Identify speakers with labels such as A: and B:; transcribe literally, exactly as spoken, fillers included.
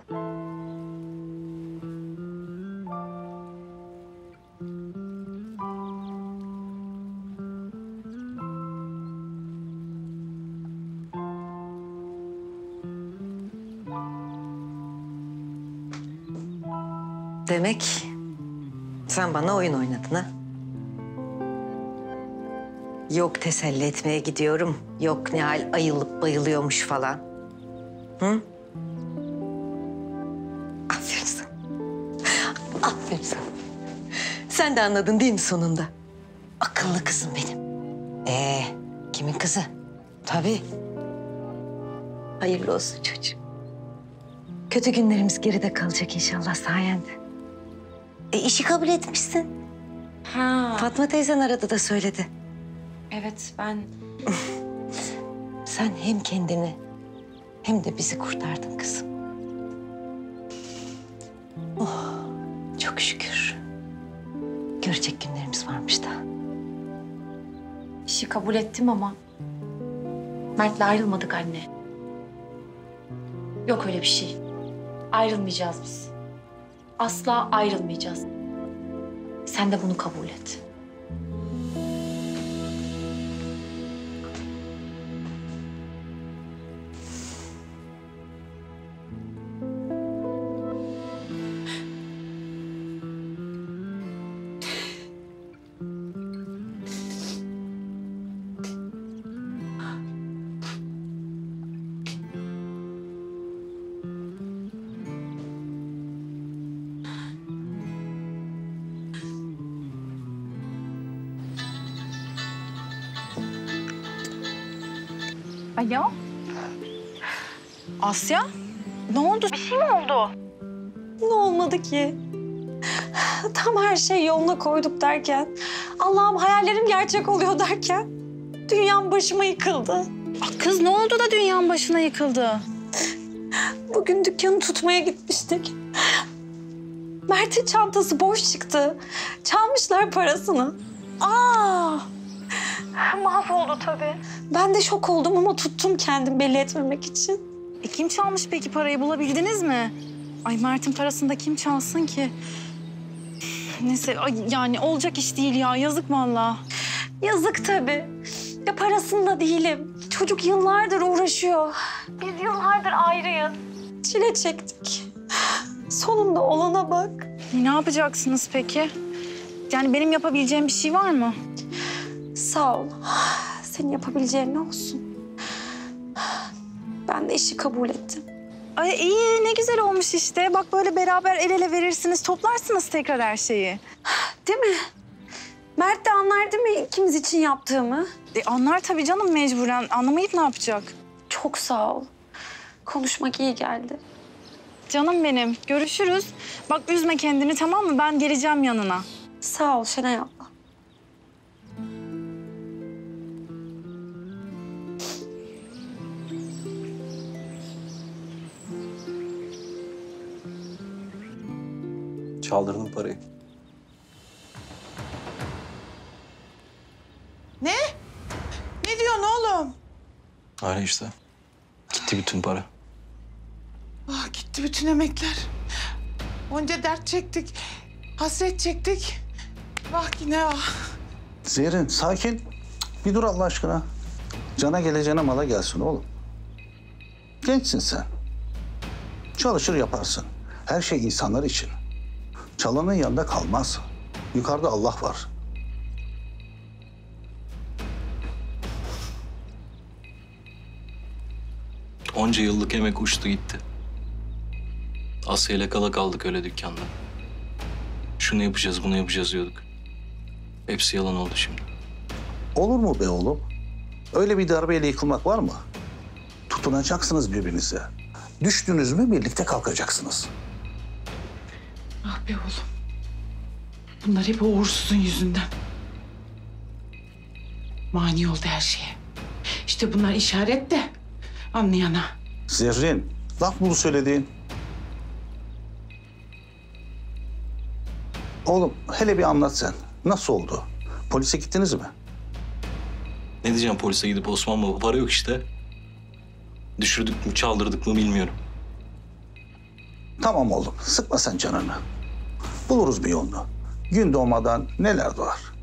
A: Demek sen bana oyun oynadın ha? Yok teselli etmeye gidiyorum, yok Nihal ayılıp bayılıyormuş falan. Hı? Aferin sana. Aferin sana. Sen de anladın değil mi sonunda? Akıllı kızım benim. Ee, kimin kızı? Tabii. Hayırlı olsun çocuğum. Kötü günlerimiz geride kalacak inşallah sayende. E işi kabul etmişsin.
B: Ha.
A: Fatma teyzen aradı da söyledi.
B: Evet ben...
A: Sen hem kendini hem de bizi kurtardın kızım. Oh, çok şükür. Görecek günlerimiz varmış da.
B: İşi kabul ettim ama Mert'le ayrılmadık anne. Yok öyle bir şey. Ayrılmayacağız biz. Asla ayrılmayacağız. Sen de bunu kabul et.
C: Alo? Asya? Ne oldu? Bir şey mi oldu?
D: Ne olmadı ki? Tam her şeyi yoluna koyduk derken, Allah'ım hayallerim gerçek oluyor derken, dünyam başıma yıkıldı.
C: Aa, kız ne oldu da dünyanın başına yıkıldı?
D: Bugün dükkanı tutmaya gitmiştik. Mert'in çantası boş çıktı. Çalmışlar parasını.
C: Aa!
D: Mahvoldu tabii. Ben de şok oldum ama tuttum kendim belli etmemek için.
C: E, kim çalmış peki parayı bulabildiniz mi? Ay Mert'in parasını da kim çalsın ki? Neyse ay, yani olacak iş değil ya yazık vallahi.
D: Yazık tabii. Ya parasında değilim. Çocuk yıllardır uğraşıyor. Biz yıllardır ayrıyız. Çile çektik. Sonunda olana bak.
C: Ne yapacaksınız peki? Yani benim yapabileceğim bir şey var mı?
D: Sağ ol. Senin yapabileceğin ne olsun? Ben de işi kabul ettim.
C: Ay iyi ne güzel olmuş işte. Bak böyle beraber el ele verirsiniz toplarsınız tekrar her şeyi.
D: Değil mi? Mert de anlar değil mi ikimiz için yaptığımı?
C: E, anlar tabii canım mecburen. Anlamayıp ne yapacak?
D: Çok sağ ol. Konuşmak iyi geldi.
C: Canım benim görüşürüz. Bak üzme kendini tamam mı? Ben geleceğim yanına.
D: Sağ ol Şenay abla.
E: Çaldırdım parayı.
F: Ne? Ne diyorsun oğlum?
E: Öyle işte. Gitti bütün para.
F: Ah gitti bütün emekler. Onca dert çektik. Hasret çektik. Bak yine ah.
G: Zerrin sakin. Bir dur Allah aşkına. Cana geleceğine mala gelsin oğlum. Gençsin sen. Çalışır yaparsın. Her şey insanlar için. Çalanın yanında kalmaz. Yukarıda Allah var.
E: Onca yıllık emek uçtu gitti. Asya ile kala kaldık öyle dükkanda. Şunu yapacağız, bunu yapacağız diyorduk. Hepsi yalan oldu şimdi.
G: Olur mu be oğlum? Öyle bir darbeyle yıkılmak var mı? Tutunacaksınız birbirinize. Düştünüz mü birlikte kalkacaksınız.
F: Ah be oğlum. Bunlar hep o uğursuzun yüzünden. Mani oldu her şeye. İşte bunlar işaret de anlayana.
G: Zerrin, laf bunu söylediğin. Oğlum hele bir anlat sen. Nasıl oldu? Polise gittiniz mi?
E: Ne diyeceğim polise gidip Osman Baba? Para yok işte. Düşürdük mü, çaldırdık mı bilmiyorum.
G: Tamam oğlum, sıkma sen canını. Buluruz bir yolunu. Gün doğmadan neler doğar.